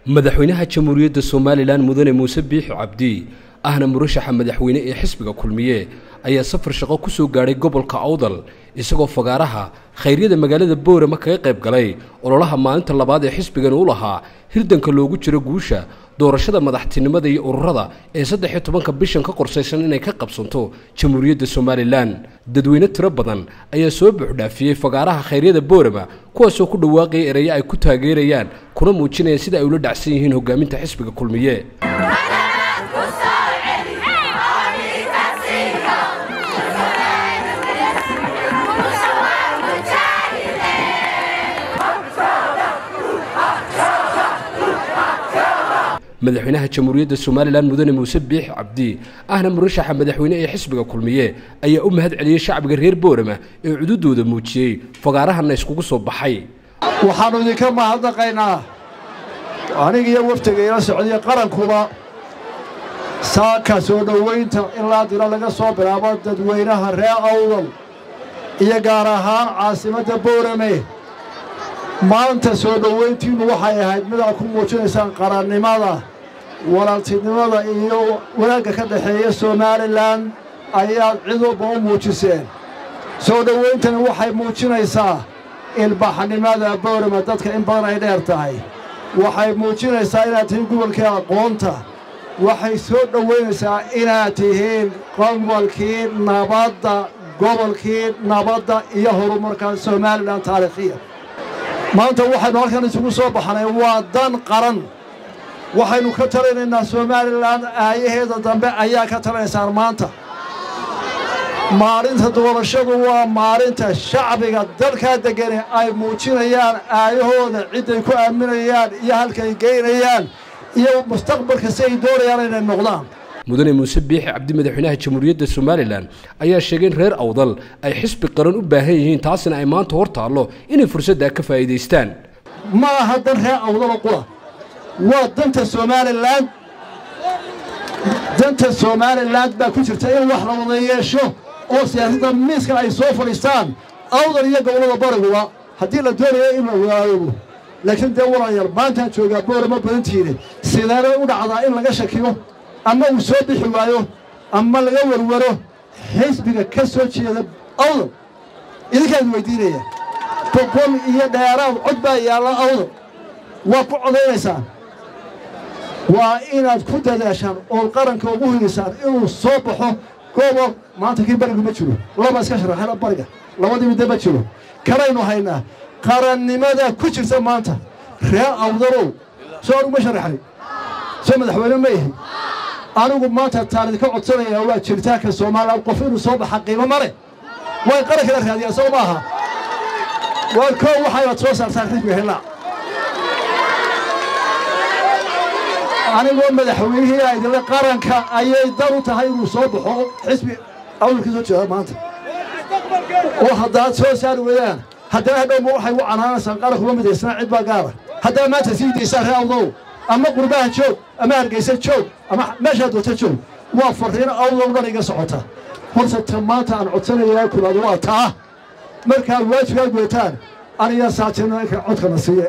madaxweynaha jamhuuriyadda Soomaaliland mudane Muuse Biixi Cabdi ahna murashaxa madaxweyne ee xisbiga kulmiye ayaa safar shaqo ku soo gaaray gobolka Awdal isagoo fagaaraha khayriyeeda magaalada Boorama kaga qayb galay ololaha maalinta labaad ee xisbigan uu lahaa hirdanka loogu jiro guusha doorashada madaxtinimada iyo ururada ee 13 bishan ka qorsaysan inay ka qabsanto jamhuuriyadda Soomaaliland dadweyne tiro badan ayaa soo buuxdhaafiyay fagaaraha khayriyeeda Boorama kuwaas oo ku dhawaaqay erey ay ku taageerayaan kuna muujinayaan sida ay ula dhacsan yihiin hogaaminta xisbiga kulmiye madaxweynaha jamhuuriyadda Soomaaliland mudane Muuse Biixi Cabdi ahna murashaxa madaxweyne ee xisbiga kulmiye ayaa u mahad celiyay shacbiga reer Boorama ee cududooda muujiyay fagaarahana iskugu soo baxay waxaanu idinka mahadnaqaynaa aniga iyo waftigeena socday qarankuba saaka soo dhaweynta ilaa dira laga soo bilaabo dadweynaha reer Awdal iyo gaar ahaan caasimadda Boorama maanta soo dhaweyntiinu waxay ahayd mid ay ku muujinaysaan qarannimada walaaltinimada iyo wanaagga ka dhaxeeya Soomaaliland ayaa cid walba u muujiseen soo dhaweyntani waxay muujinaysaa ilbaxnimada Boorama dadka in badan ay dheer tahay waxay muujinaysaa inaad tihiin gobolkii aqoonta waxay soo dhaweynaysaa inaad tihiin gobolkii nabadda iyo horumarka Soomaaliland taariikhiya maanta waxaynu halkan isugu soo baxnay waa dan qaran waxaynu ka talinaynaa Soomaaliland aayaheeda dambe ayaa ka talinaysaan maanta maalinta doorashadu waa maalinta shacbiga dalka degan ay muujinayaan aayahooda ciday ku aaminayaan iyo halkay geynayaan iyo mustaqbalka si ay doonayaan inay noqdaan mudane Muuse Biixi Cabdi madaxweynaha jamhuuriyadda Soomaaliland ayaa sheegay in reer Awdal ay xisbi qaran u baahan yihiin taasina ay maanta hortaalo inay fursada ka faa'iideystaan ma aha dan reer Awdal qura waa danta Soomaaliland baa ku jirta in wax la wada yeesho oo siyaasadda miiska ay soo fadhiistaan Awdal iyo gobolada bariga haddii la doonayo in la wadaago laakiin dee walaalayaal maanta jooga Boorama badantiina sidee u dhacdaa in laga shakiyo ama uu soo bixi waayo ama laga warwaro xisbiga ka soo jeeda Awdal idinkaad weydiinaya boqol iyo dheeraad cod baa yaala Awdal waa ku codeynaysaa waa inaad ku dadaashaan oo qaranka ugu hilisaan inuu soo baxo gobol maanta kii bariga ma jiro laba iska sharaxay bariga labadii mid ma jiro karaynu haynaa qarannimada ku jirta maanta reer Awdal soo ugu sharaxay soo madaxweyne ma yahay anigu maanta taariikh ka codsanaya waa jirtaanka Soomaaliland qof inuu soo baxay qiimo mare way qaranka raadiyaa soo maaha waa koo waxay soo saartaan xisbiga helaa anigu madaxweynihii ay dila qaranka ayay dar u tahay inuu soo baxo xisbi awlkiisa soo jeeda maanta oo haddaad soo saar weeyaan haddana hadhow waxay u canaanaysaa qaranku ma midaysna cid baa gaara haddana maanta sii deysaan reer Awdal ama qurbaha joog ama Hargeysa joog ama meesha doonta joog waa fariin Awdal dhan iga socota horta maanta aan codsanayaa kulaad waa taa marka waajiga gootaan aniga saatina ka codkana siiye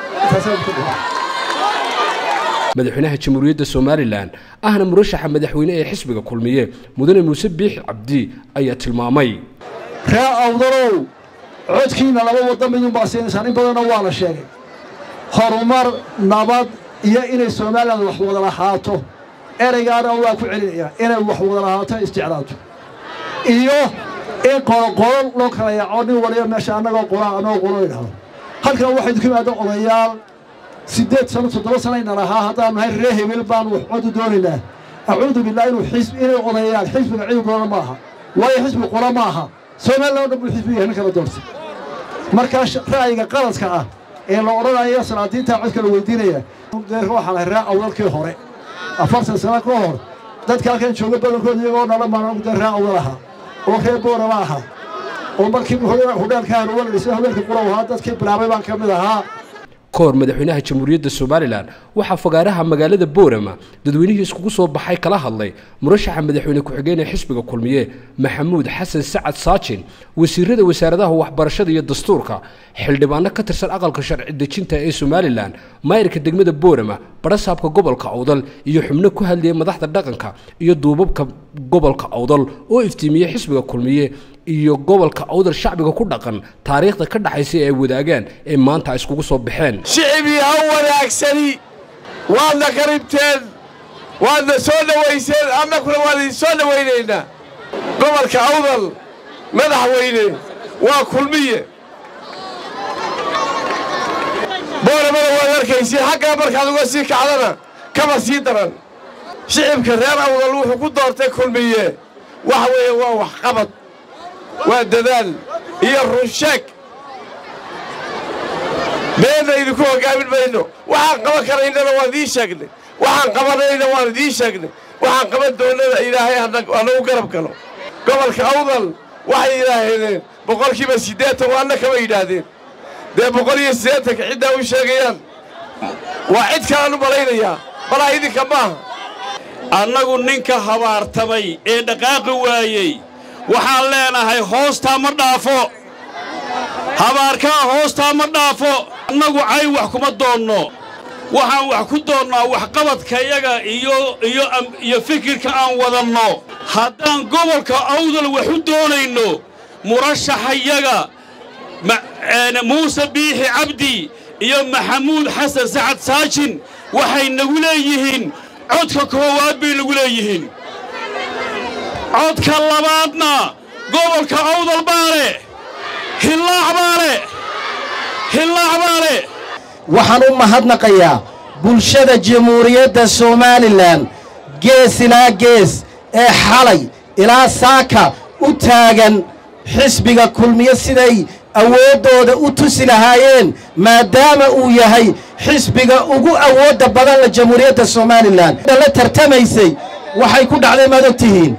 madaxweynaha jamhuuriyadda Soomaaliland ahna murashaxa madaxweyne ee xisbiga kulmiye mudane Muuse Biixi Cabdi ayaa tilmaamay reer Awdal codkiina laba waddan midun baa siinaysan in badan waa la sheegay horumar nabad iyo inay Soomaaliland wax wada lahaato ereygaana waa ku celinaya inay wax wada lahaato isticmaalto iyo in qodob loo kala yaacay waliba meesha anagoo qoraa halkan waxay ku yimaadeen odayaal 8 sano 7 sano inaha hadaan nahay reer hebel baan wax cod doonaynaa a'uudu billahi inuu xisb inay odayaal xisbiga ciidan doona maaha way xisbi qora maaha Soomaaliland oo xisbiga in kala doortay marka ra'yiga qaladka ah ee la oranayo salaadiinta codka la weydiinaya waxaan reer Awdalkii hore 4 sano ka hor dadka halkan jooga badankooda iyagoo nala reer Awdal aha oo reer Boorama aha oo markii hudaalka wala dhisay haweenka qura dadkii bilaabay baan ka mid ahaa كور مدحوينها جمهورية السوماليلان وحا فقارها مقالة بورما دادوينيه اسكوكو صوب بحاي كلا هاللي مرشح مدحوينه كحقين حسبك كلمية محمود حسن سعد ساجين وسيرده وسارده وحبرشده الدستوركا حلدبانا كترسل أقل شرعي دجينتا اي سوماليلان مايرك الدقمة بورما برسابك قبلك أوضل iyo xubno ku hadlay madaxda dhaqanka iyo duubabka gobolka Awdal oo iftiimiye xisbiga kulmiye iyo gobolka Awdal shacbiga ku dhaqan taariikhda ka dhaxaysay ay wadaagaan ee maanta iskugu soo baxeen shicbi wanaagsan waad qaribteen waad soo dhawayseen annaguna waad soo dhawaynayna gobolka Awdal madaxweyne waa kulmiye boorama waa arkaysi xagga markaad uga sii kacdana kama sii daran shicibka reer Awdal wuxuu ku doortay kulmiye wax weeye waa wax qabad waa dadaal iyo runsheeg beena idinku hogaamin mayno waxaan qaban karaynana waan idin sheegnay waxaan qabanayna waan idin sheegnay waxaan qaban doonana ilaahay anagu garab galo gobolka Awdal waxay yiraahdeen boqolkiiba 80 waana kama yiraahdeen dee 180 cidda u sheegayaan waa cid kale u malaynaya balaa idinka maaha annagu ninka habaartamay ee dhaqaaqi waayay waxaan leenahay hoostaa ma dhaafo habaarkaa hoostaa ma dhaafo annagu cay wax kuma doonno waxaan wax ku doonnaa waxqabadka iyaga iyo fikirka aan wadanno haddaan gobolka Awdal wax u doonayno murashaxayaga muuse biixi cabdi iyo maxamuud xasan sacad saajin waxay nagu leeyihiin codka koowaad bay nagu leeyihiin codka labaadna gobolka Awdal baale hillaac baale waxaan u mahadnaqayaa bulshada jamhuuriyadda Soomaaliland gees ilaa gees ee xalay ilaa saaka u taagan xisbiga kulmiye siday awoodooda u tusi lahaayeen maadaama uu yahay xisbiga ugu awoodda badan la jamhuuriyadda Soomaaliland la tartamaysay waxay ku dhacday maad ogtihiin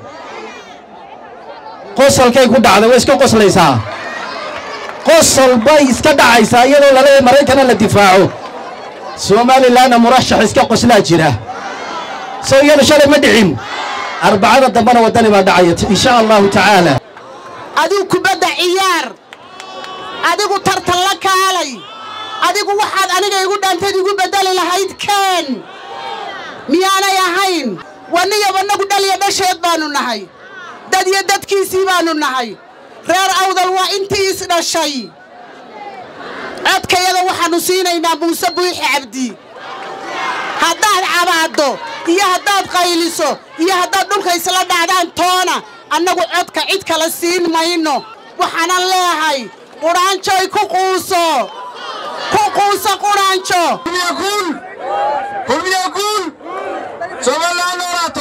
qosolkay ku dhacday way iska qoslaysaa qosol bay iska dhacaysaa iyadoo la leeyahay Mareykanka la difaaco Soomaaliland murashax iska qoslaa jira soo iyada shalay ma dhicin arbacada dambana wadani baa dhacaya insha Allah ta'ala adigu kubadda ciyaar adigu tartan la kaalay adigu waxaad aniga igu dhaantay igu bedeli lahayd kan miyaanay ahayn waniga wanagu dhaliya dhasheed baanu nahay dad iyo dadkiisii baanu nahay reer Awdal waa intii is dhashay adkayada waxaanu siinaynaa muuse biixi cabdi haddaad cabaado iyo haddaad qayliso iyo haddaad dhulka isla dhacdaan toona annagu codka cid kala siin mayno waxaan leeyahay quraanjo ay ku quuso quraanjo kulmiyakuul Soomaaliland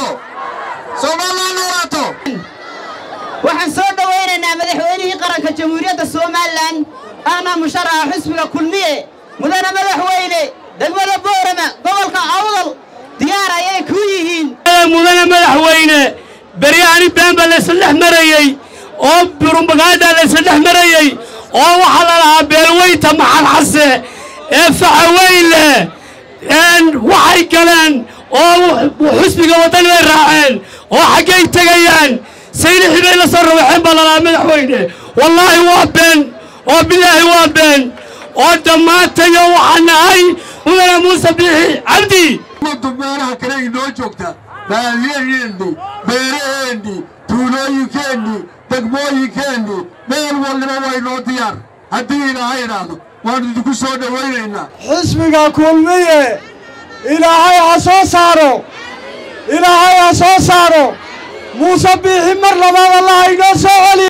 noolaato waxaan soo dhawaynaynaa madaxweynihii qaranka jamhuuriyadda Soomaaliland ana musharaxa xisbiga kulmiye mudane madaxweyne degmada Boorama gobolka Awdal diyaar ayay ku yihiin mudane madaxweyne برياني بامبا لسلح مريي او برمبغادا لسلح مريي او وحلالها بيلويتا محل حسي فعويله ان وحي كلان او وحسبك وطني راعين او حقي تغيان سيدي حبي لا سر وحين بلا مدحوينه والله وابن او بالله وابن او دماتيو وحناي ولا موسى بيحي عبدي دمارها كلي نو جوجتا باريندي بيريندي تولوي كاندي دغموي كاندي ميل والله واي نو ديار هدينا هيرادو وان دكو سو دوينينا حسبك كلميه إلهي عصو صارو موسى بيحي مر لبا والله ينو سو